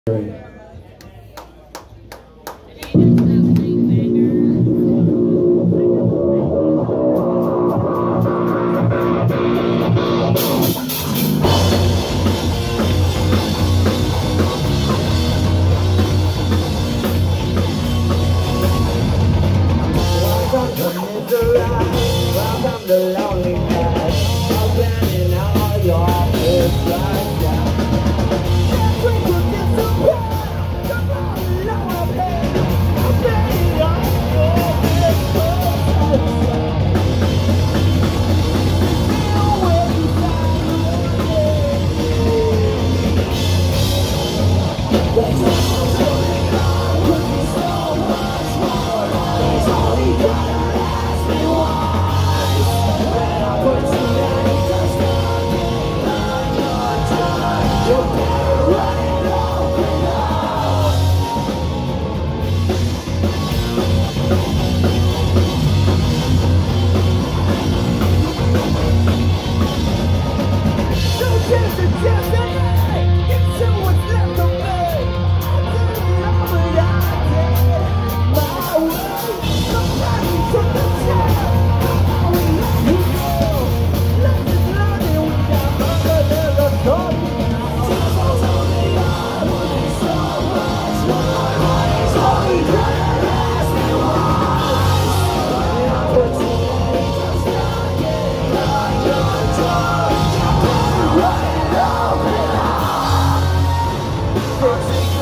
Welcome to loneliness. Opening all your fears right now. If we could disappear, come on, lower pain. I'm ready on this process. Feel where you find there's so much going on, could be so much more. There's only gotta ask me why. Take